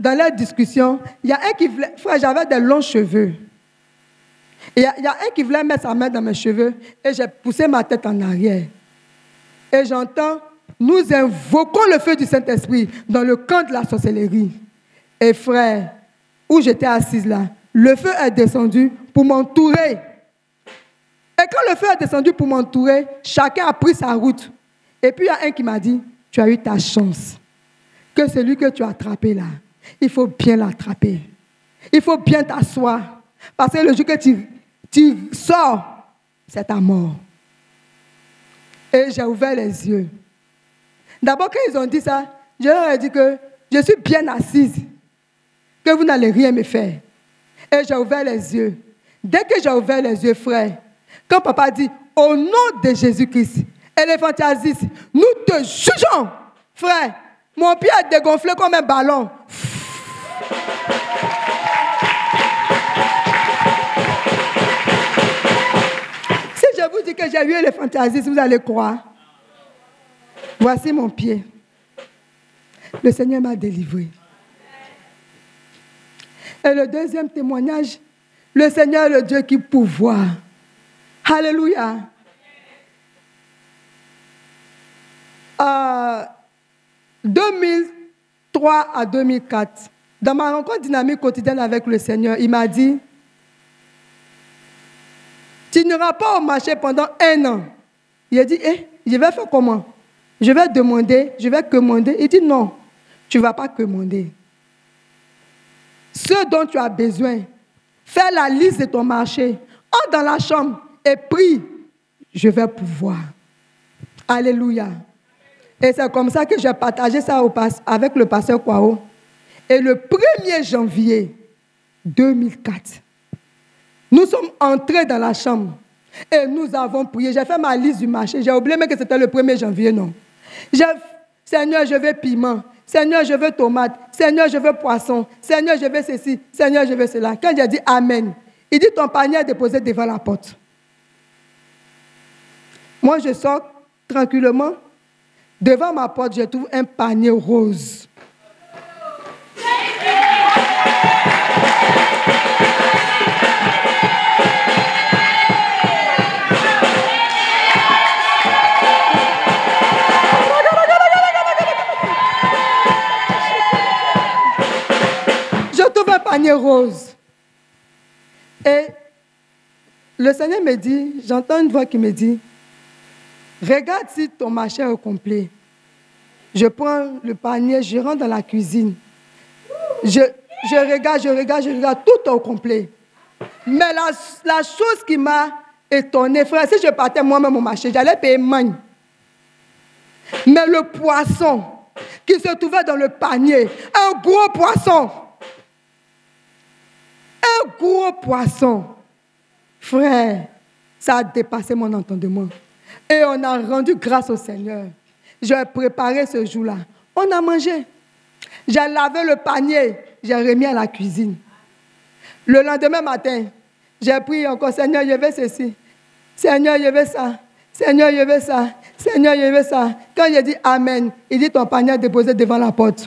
dans leur discussion, il y a un qui voulait... Frère, j'avais des longs cheveux. Il y a un qui voulait mettre sa main dans mes cheveux et j'ai poussé ma tête en arrière. Et j'entends, nous invoquons le feu du Saint-Esprit dans le camp de la sorcellerie. Et frère, où j'étais assise là, le feu est descendu pour m'entourer. Et quand le feu est descendu pour m'entourer, chacun a pris sa route. Et puis il y a un qui m'a dit, tu as eu ta chance. Que celui que tu as attrapé là, il faut bien l'attraper. Il faut bien t'asseoir. Parce que le jour que tu sors, c'est ta mort. Et j'ai ouvert les yeux. D'abord, quand ils ont dit ça, je leur ai dit que je suis bien assise, que vous n'allez rien me faire. Et j'ai ouvert les yeux. Dès que j'ai ouvert les yeux, frère, quand papa dit, au nom de Jésus-Christ, éléphantiasis, nous te jugeons, frère, mon pied a dégonflé comme un ballon. Si je vous dis que j'ai eu éléphantiasis, vous allez croire. Voici mon pied. Le Seigneur m'a délivré. Et le deuxième témoignage, le Seigneur est le Dieu qui pourvoit. Alléluia. 2003 à 2004, dans ma rencontre dynamique quotidienne avec le Seigneur, il m'a dit, tu n'iras pas au marché pendant 1 an. Il a dit, je vais faire comment? Je vais demander, je vais commander. Il dit, non, tu ne vas pas commander. Ce dont tu as besoin, fais la liste de ton marché, entre dans la chambre et prie, je vais pouvoir. Alléluia. Et c'est comme ça que j'ai partagé ça avec le pasteur Kwao. Et le 1er janvier 2004, nous sommes entrés dans la chambre et nous avons prié. J'ai fait ma liste du marché. J'ai oublié même que c'était le 1er janvier, non. Seigneur, je veux piment. Seigneur, je veux tomate. Seigneur, je veux poisson. Seigneur, je veux ceci. Seigneur, je veux cela. Quand j'ai dit Amen, il dit ton panier est déposé devant la porte. Moi, je sors tranquillement. Devant ma porte, je trouve un panier rose. Je trouve un panier rose. Et le Seigneur me dit, j'entends une voix qui me dit, regarde si ton marché est complet. Je prends le panier, je rentre dans la cuisine. Je regarde, tout est au complet. Mais la chose qui m'a étonnée, frère, si je partais moi-même au marché, j'allais payer magne. Mais le poisson qui se trouvait dans le panier, un gros poisson. Un gros poisson. Frère, ça a dépassé mon entendement. Et on a rendu grâce au Seigneur. J'ai préparé ce jour-là. On a mangé. J'ai lavé le panier. J'ai remis à la cuisine. Le lendemain matin, j'ai prié encore, Seigneur, je veux ceci. Seigneur, je veux ça. Seigneur, je veux ça. Seigneur, je veux ça. Quand j'ai dit Amen, il dit ton panier est déposé devant la porte.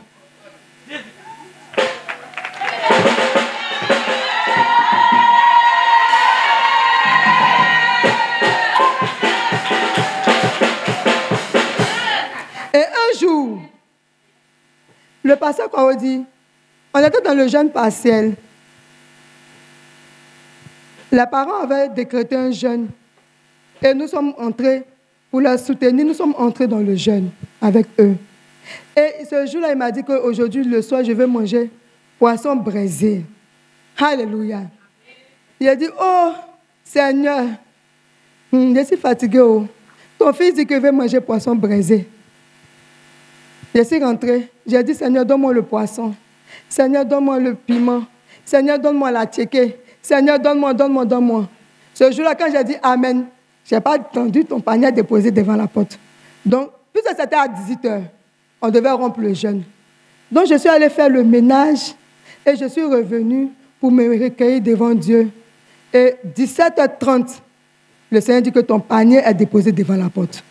Le pasteur Kwao dit, on était dans le jeûne partiel. Les parents avaient décrété un jeûne. Et nous sommes entrés, pour les soutenir, nous sommes entrés dans le jeûne avec eux. Et ce jour-là, il m'a dit qu'aujourd'hui, le soir, je vais manger poisson braisé. Alléluia. Il a dit, oh, Seigneur, je suis fatigué. Oh. Ton fils dit qu'il veut manger poisson braisé. Je suis rentré. J'ai dit, Seigneur, donne-moi le poisson. Seigneur, donne-moi le piment. Seigneur, donne-moi la tchéké. Seigneur, donne-moi. Ce jour-là, quand j'ai dit Amen, je n'ai pas attendu ton panier déposé devant la porte. Donc, puisque c'était à 18h, on devait rompre le jeûne. Donc, je suis allé faire le ménage et je suis revenu pour me recueillir devant Dieu. Et 17h30, le Seigneur dit que ton panier est déposé devant la porte.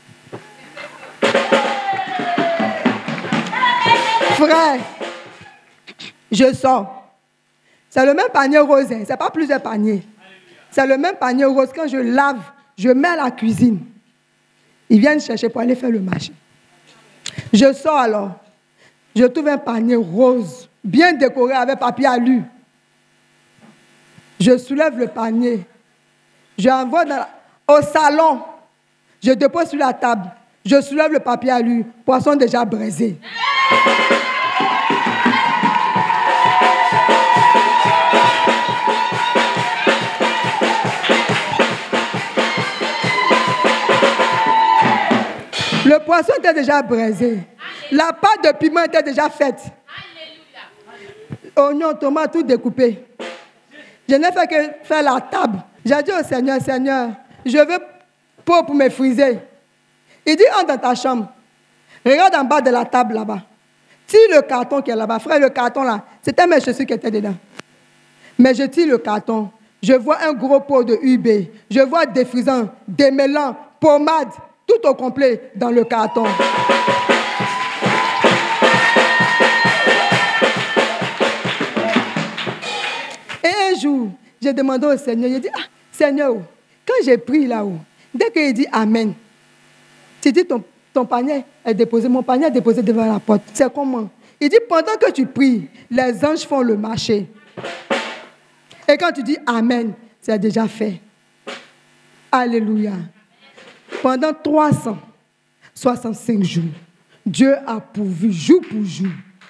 Frère, Je sors. C'est le même panier rose, hein. Ce n'est pas plusieurs paniers. C'est le même panier rose. Quand je lave, je mets à la cuisine. Ils viennent chercher pour aller faire le marché. Je sors alors. Je trouve un panier rose, bien décoré avec papier alu. Je soulève le panier. Je envoie au salon. Je dépose sur la table. Je soulève le papier alu. Poisson déjà braisé. Le poisson était déjà braisé. La pâte de piment était déjà faite. Oignons, tomates, tout découpé. Je n'ai fait que faire la table. J'ai dit au Seigneur, Seigneur, je veux pour me friser. Il dit, entre dans ta chambre. Regarde en bas de la table là-bas. Tire le carton qui est là-bas. Frère, le carton là, c'était mes chaussures qui étaient dedans. Mais je tire le carton. Je vois un gros pot de UB. Je vois des frisants, des mélans, pommades, tout au complet dans le carton. Et un jour, j'ai demandé au Seigneur, j'ai dit, ah, Seigneur, quand j'ai pris là-haut, dès qu'il dit Amen, tu dis ton panier est déposé, mon panier est déposé devant la porte. C'est comment? Il dit, pendant que tu pries, les anges font le marché. Et quand tu dis Amen, c'est déjà fait. Alléluia. Pendant 365 jours, Dieu a pourvu jour pour jour.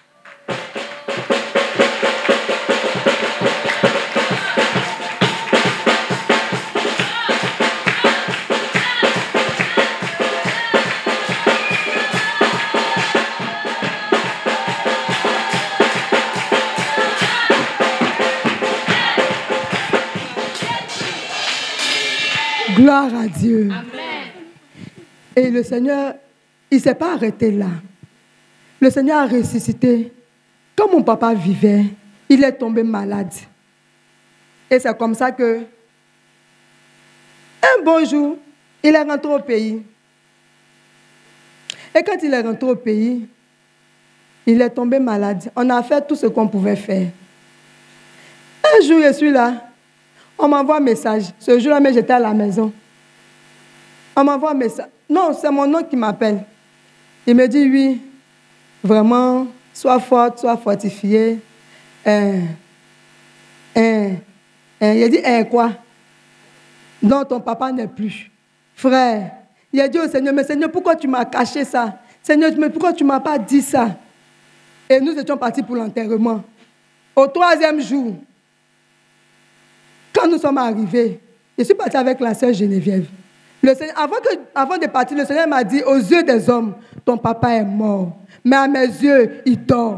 Gloire à Dieu. Amen. Et le Seigneur, il ne s'est pas arrêté là. Le Seigneur a ressuscité. Quand mon papa vivait, il est tombé malade. Et c'est comme ça que, un bon jour, il est rentré au pays. Et quand il est rentré au pays, il est tombé malade. On a fait tout ce qu'on pouvait faire. Un jour, je suis là. On m'envoie un message. Ce jour-là, mais j'étais à la maison. On m'envoie un message. Non, c'est mon oncle qui m'appelle. Il me dit, oui, vraiment, sois forte, sois fortifiée. Il dit, quoi? Non, ton papa n'est plus. Frère, il a dit au Seigneur, mais Seigneur, pourquoi tu m'as caché ça? Seigneur, mais pourquoi tu ne m'as pas dit ça? Et nous étions partis pour l'enterrement. Au 3e jour, quand nous sommes arrivés, je suis partie avec la sœur Geneviève. Le Seigneur, avant de partir, le Seigneur m'a dit, aux yeux des hommes, ton papa est mort. Mais à mes yeux, il dort.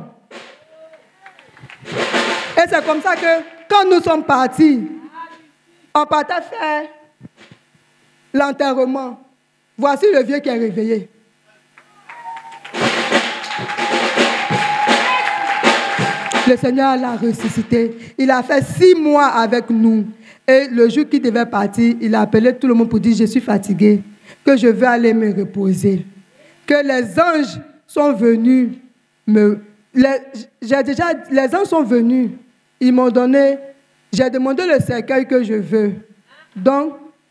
Et c'est comme ça que, quand nous sommes partis, on partait faire l'enterrement. Voici le vieux qui est réveillé. Le Seigneur l'a ressuscité. Il a fait 6 mois avec nous. Et le jour qu'il devait partir, il a appelé tout le monde pour dire, je suis fatigué, que je veux aller me reposer. Que les anges sont venus les anges sont venus. Ils m'ont donné, j'ai demandé le cercueil que je veux. Donc,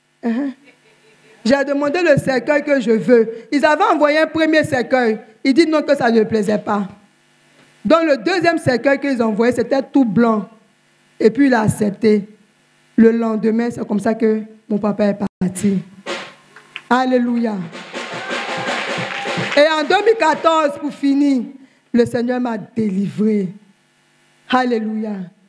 j'ai demandé le cercueil que je veux. Ils avaient envoyé un premier cercueil. Ils disent non, que ça ne leur plaisait pas. Donc, le deuxième cercueil qu'ils ont envoyé, c'était tout blanc. Et puis, il a accepté. Le lendemain, c'est comme ça que mon papa est parti. Alléluia. Et en 2014, pour finir, le Seigneur m'a délivré. Alléluia.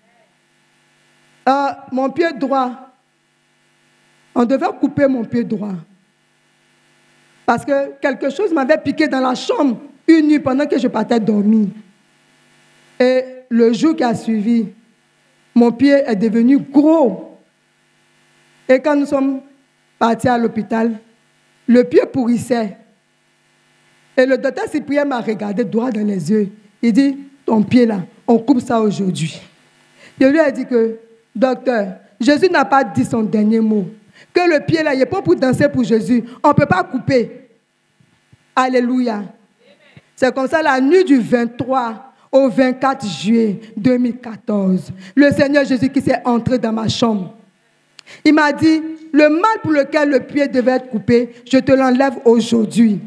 Mon pied droit, on devait couper mon pied droit. Parce que quelque chose m'avait piqué dans la chambre une nuit pendant que je partais dormir. Et le jour qui a suivi, mon pied est devenu gros. Et quand nous sommes partis à l'hôpital, le pied pourrissait. Et le docteur Cyprien m'a regardé droit dans les yeux. Il dit, ton pied là, on coupe ça aujourd'hui. Je lui ai dit que, docteur, Jésus n'a pas dit son dernier mot. Que le pied là, il n'est pas pour danser pour Jésus. On ne peut pas couper. Alléluia. C'est comme ça, la nuit du 23 au 24 juillet 2014, le Seigneur Jésus-Christ est entré dans ma chambre. Il m'a dit, le mal pour lequel le pied devait être coupé, je te l'enlève aujourd'hui.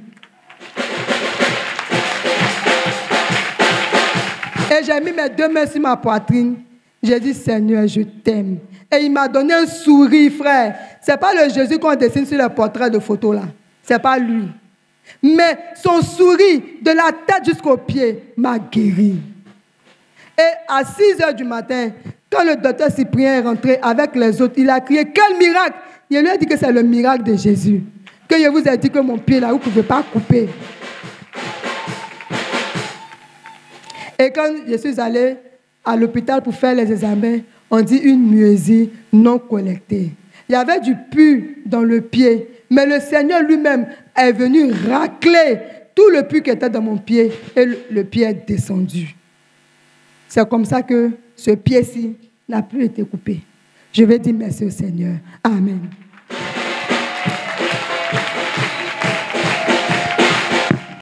Et j'ai mis mes 2 mains sur ma poitrine. J'ai dit, Seigneur, je t'aime. Et il m'a donné un sourire, frère. Ce n'est pas le Jésus qu'on dessine sur les portraits de photos là. Ce n'est pas lui. Mais son sourire, de la tête jusqu'aux pieds, m'a guéri. Et à 6 heures du matin, quand le docteur Cyprien est rentré avec les autres, il a crié, quel miracle! Il lui a dit que c'est le miracle de Jésus. Que je vous ai dit que mon pied là, vous ne pouvez pas couper. Et quand je suis allée à l'hôpital pour faire les examens, on dit une myésie non collectée. Il y avait du pus dans le pied, mais le Seigneur lui-même est venu racler tout le pus qui était dans mon pied et le pied est descendu. C'est comme ça que ce pied-ci n'a plus été coupé. Je vais dire merci au Seigneur. Amen.